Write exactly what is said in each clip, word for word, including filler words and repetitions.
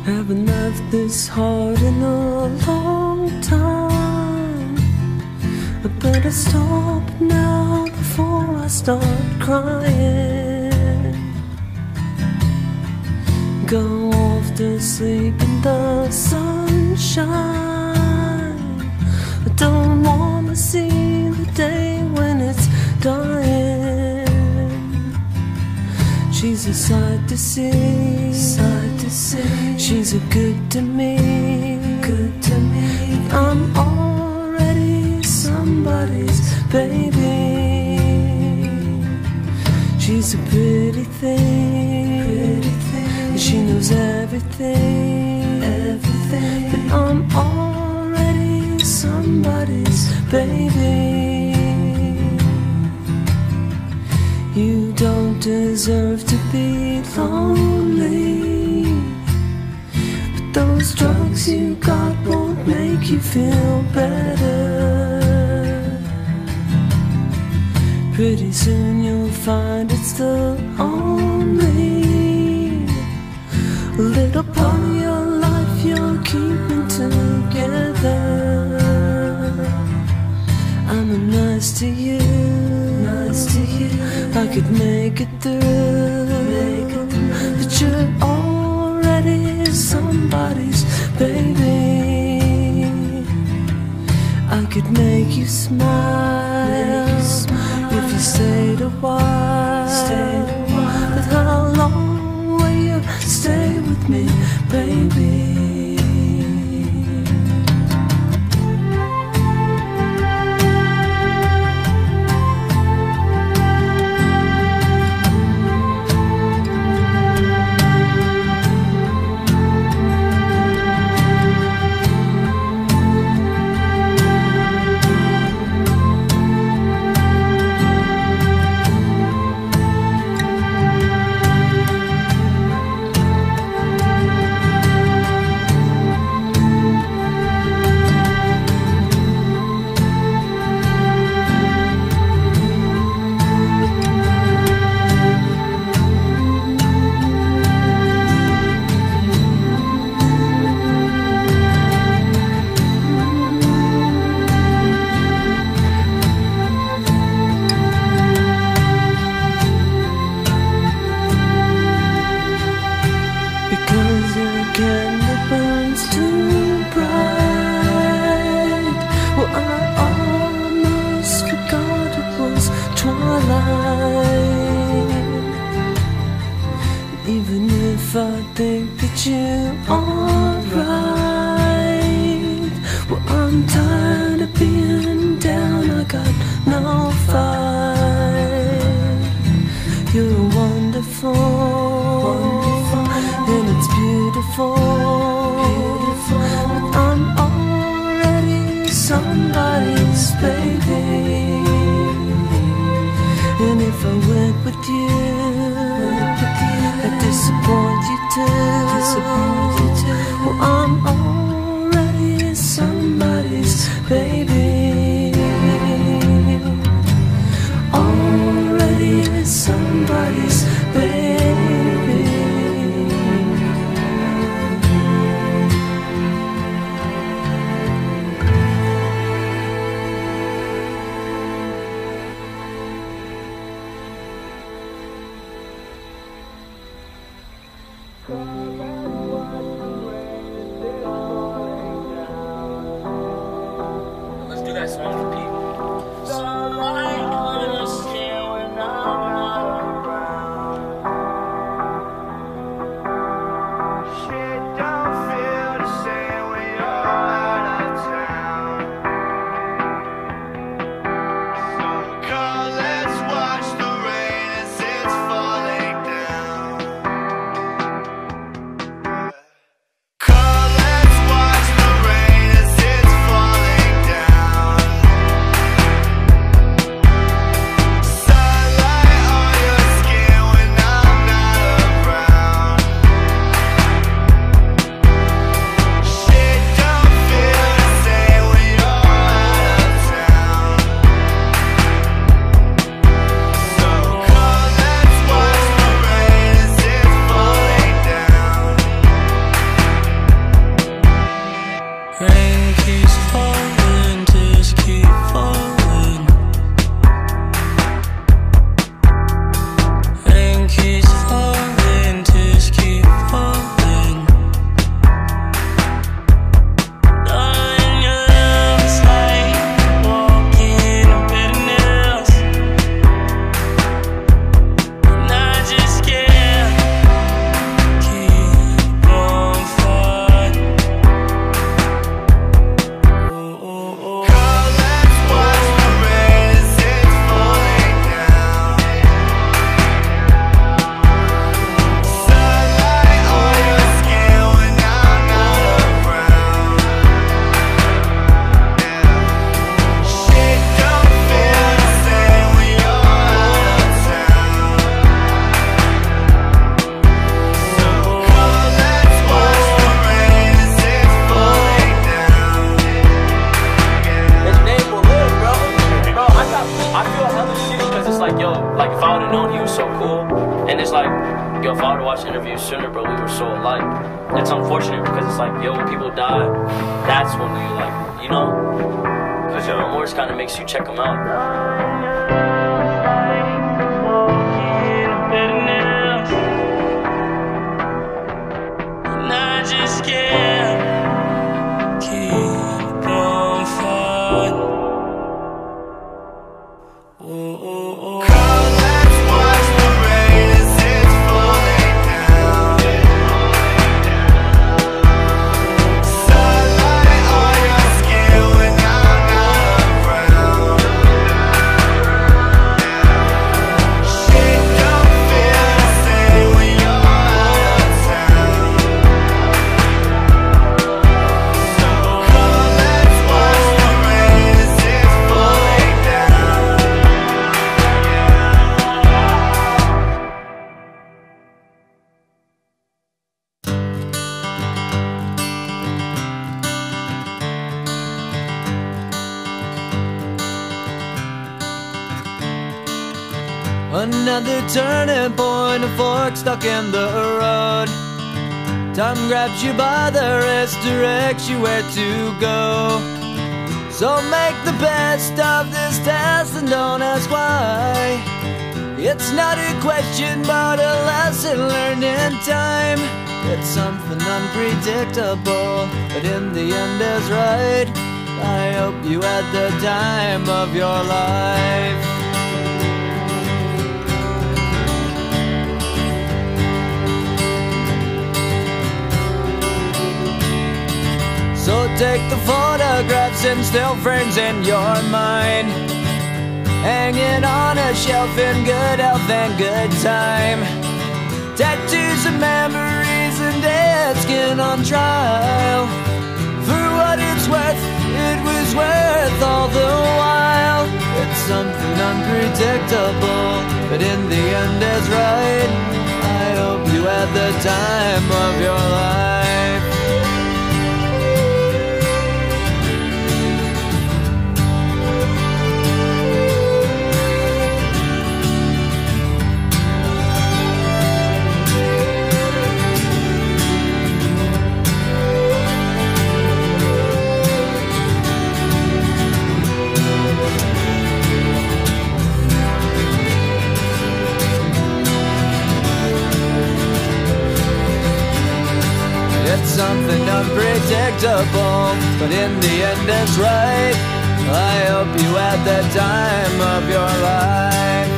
Haven't left this heart in a long time. I better stop now before I start crying. Go off to sleep in the sunshine. I don't wanna see the day when it's dying. She's a sight to see, sight to see. She's a good to me, good to me. But I'm already somebody's baby. She's a pretty thing, pretty thing. She knows everything, everything. But I'm already somebody's baby. You don't deserve to be lonely, but those drugs you got won't make you feel better. Pretty soon you'll find it's the only little part of your life you're keeping together. I'm nice to you, nice to you. I could make it through, make it through. But you're already somebody's baby. I could make you smile, make you smile if you stayed a while. Stayed a while. But how long will you stay with me, baby? Even if I think that you are right, well, I'm tired of being down. I got no fight. You're wonderful, wonderful, and it's beautiful, beautiful. But I'm already somebody's baby. And if I went with you, I'd disappoint you too. Disappoint you too. Well, I'm already somebody's baby. Already somebody's baby. Let's do that song for people. The light gonna stay when I'm not around. Shit don't feel the same when you're out of town. So come, let's watch the rain as it's falling down. yo, if I would've watched the interview sooner, bro, we were so alike. It's unfortunate because it's like, yo, when people die, that's when you like, you know? Because your remorse kind of makes you check them out. Another turning point, a fork stuck in the road. Time grabs you by the wrist, directs you where to go. So make the best of this test and don't ask why. It's not a question but a lesson learned in time. It's something unpredictable, but in the end is right. I hope you had the time of your life. So take the photographs and still frames in your mind, hanging on a shelf in good health and good time. Tattoos of memories and dead skin on trial. For what it's worth, it was worth all the while. It's something unpredictable, but in the end is right. I hope you had the time of your life. It's something unpredictable, but in the end it's right. I hope you had the time of your life.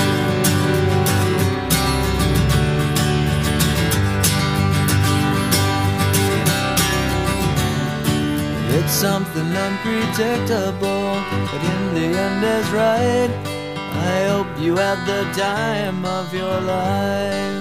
It's something unpredictable, but in the end is right. I hope you had the time of your life.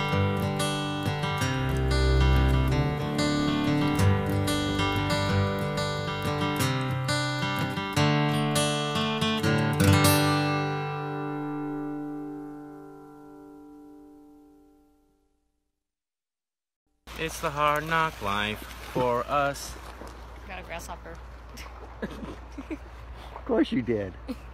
It's the hard knock life for us. Got a grasshopper. Of course you did.